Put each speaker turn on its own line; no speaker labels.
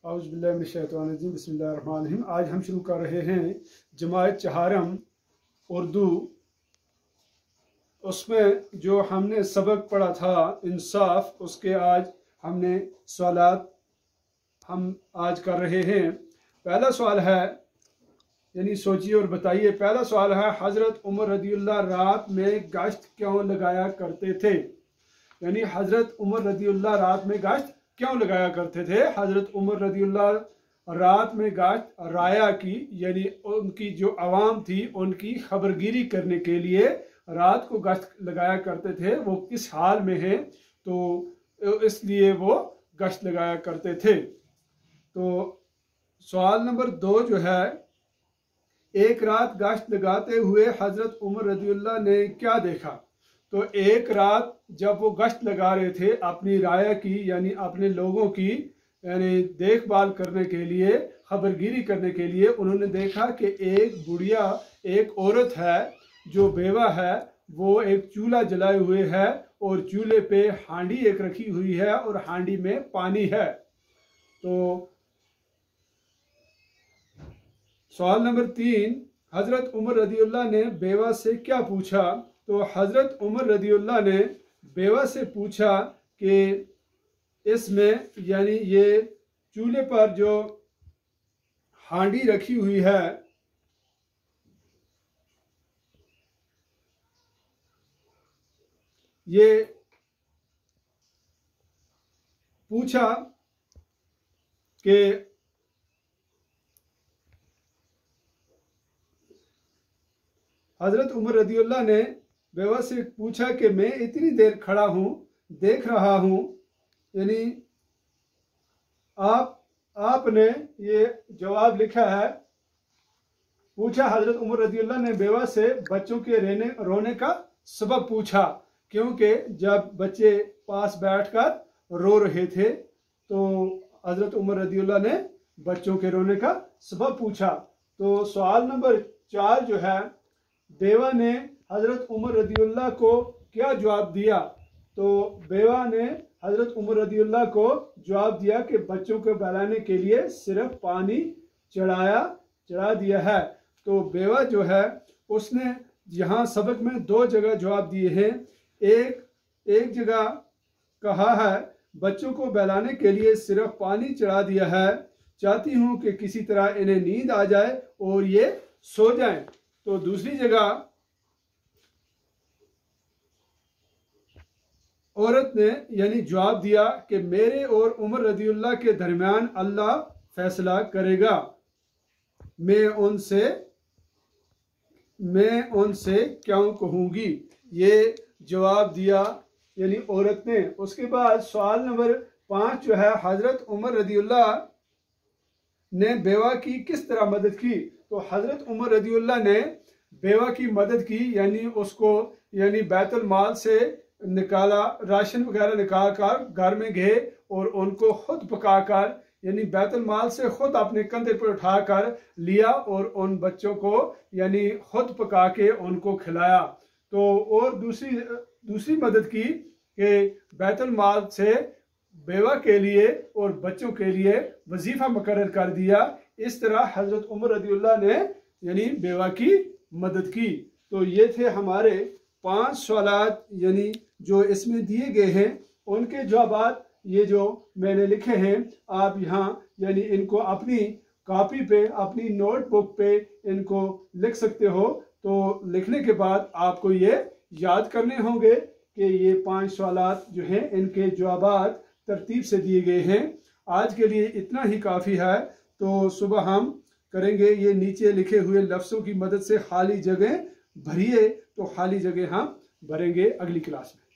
औज़ुबिल्लाहिमिनश्शैतानिर्रजीम बिस्मिल्लाहिर्रहमानिर्रहीम। आज हम शुरू कर रहे हैं जमात चहारम उर्दू। उसमें जो हमने सबक पढ़ा था इंसाफ, उसके आज हमने सवालात हम आज कर रहे हैं। पहला सवाल है, यानी सोचिए और बताइए। पहला सवाल है, हज़रत उमर रज़ियल्लाहु रात में गश्त क्यों लगाया करते थे? यानी हज़रत उमर रज़ियल्लाहु रात में गश्त क्यों लगाया करते थे? हज़रत उमर रज़ियल्लाहु रात में गश्त राया की, यानी उनकी जो आवाम थी उनकी खबरगिरी करने के लिए रात को गश्त लगाया करते थे। वो किस हाल में है तो इसलिए वो गश्त लगाया करते थे। तो सवाल नंबर 2 जो है, एक रात गश्त लगाते हुए हज़रत उमर रज़ियल्लाहु ने क्या देखा? तो एक रात जब वो गश्त लगा रहे थे अपनी राया की, यानी अपने लोगों की यानी देखभाल करने के लिए, खबरगिरी करने के लिए, उन्होंने देखा कि एक बुढ़िया, एक औरत है जो बेवा है, वो एक चूल्हा जलाए हुए है और चूल्हे पे हांडी एक रखी हुई है और हांडी में पानी है। तो सवाल नंबर 3, हज़रत उमर रज़ियल्लाहु ने बेवा से क्या पूछा? तो हज़रत उमर रज़ियल्लाहु ने बेवा से पूछा कि इसमें, यानी ये चूल्हे पर जो हांडी रखी हुई है, ये पूछा कि हज़रत उमर रज़ियल्लाहु ने बेवा से पूछा कि मैं इतनी देर खड़ा हूँ, देख रहा हूँ, यानी आपने ये जवाब लिखा है। पूछा हज़रत उमर रज़ियल्लाहु ने बेवा से बच्चों के रोने का सबब पूछा, क्योंकि जब बच्चे पास बैठकर रो रहे थे तो हज़रत उमर रज़ियल्लाहु ने बच्चों के रोने का सबब पूछा। तो सवाल नंबर 4 जो है, बेवा ने हज़रत उमर रज़ियल्लाहु को क्या जवाब दिया? तो बेवा ने हज़रत उमर रज़ियल्लाहु को जवाब दिया कि बच्चों को बहलाने के लिए सिर्फ पानी चढ़ा दिया है। तो बेवा जो है उसने यहाँ सबक में 2 जगह जवाब दिए हैं। एक जगह कहा है बच्चों को बहलाने के लिए सिर्फ पानी चढ़ा दिया है, चाहती हूँ कि किसी तरह इन्हें नींद आ जाए और ये सो जाएं। तो दूसरी जगह औरत ने यानी जवाब दिया कि मेरे और उमर रज़ियल्लाहु के दरमियान अल्लाह फैसला करेगा, मैं उनसे क्यों कहूँगी। ये जवाब दिया यानी औरत ने। उसके बाद सवाल नंबर 5 जो है, हज़रत उमर रज़ियल्लाहु ने बेवा की किस तरह मदद की? तो हज़रत उमर रज़ियल्लाहु ने बेवा की मदद की, यानी उसको यानी बैतुल माल से निकाला, राशन वगैरह निकाल कर घर में गए और उनको खुद पकाकर, यानी बैतुल माल से खुद अपने कंधे पर उठाकर लिया और उन बच्चों को यानी खुद पका के उनको खिलाया। तो और दूसरी मदद की कि बैतुल माल से बेवा के लिए और बच्चों के लिए वजीफा मुकर्रर कर दिया। इस तरह हज़रत उमर रज़ियल्लाहु ने यानी बेवा की मदद की। तो ये थे हमारे 5 सवालात, यानी जो इसमें दिए गए हैं उनके जवाब ये जो मैंने लिखे हैं, आप यहाँ यानी इनको अपनी कॉपी पे, अपनी नोटबुक पे इनको लिख सकते हो। तो लिखने के बाद आपको ये याद करने होंगे कि ये 5 सवालात जो हैं इनके जवाब तरतीब से दिए गए हैं। आज के लिए इतना ही काफ़ी है। तो सुबह हम करेंगे ये नीचे लिखे हुए लफ्ज़ों की मदद से खाली जगह भरिए, तो खाली जगह हम भरेंगे अगली क्लास में।